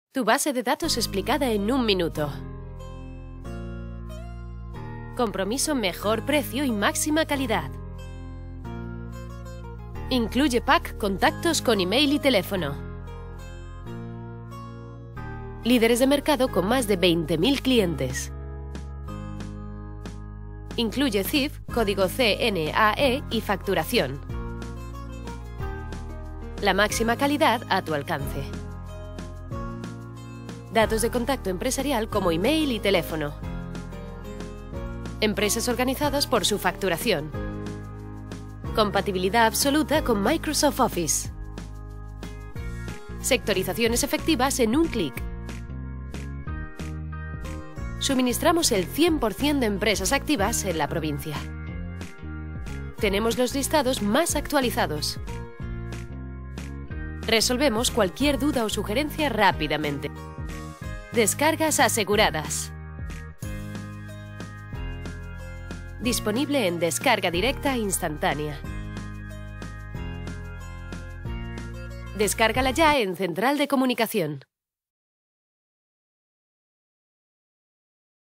Tu base de datos explicada en 1 minuto. Compromiso, mejor precio y máxima calidad. Incluye pack contactos con email y teléfono. Líderes de mercado con más de 20.000 clientes. Incluye CIF, código CNAE y facturación. La máxima calidad a tu alcance. Datos de contacto empresarial como email y teléfono. Empresas organizadas por su facturación. Compatibilidad absoluta con Microsoft Office. Sectorizaciones efectivas en un clic. Suministramos el 100% de empresas activas en la provincia. Tenemos los listados más actualizados. Resolvemos cualquier duda o sugerencia rápidamente. Descargas aseguradas. Disponible en descarga directa e instantánea. Descárgala ya en Central de Comunicación.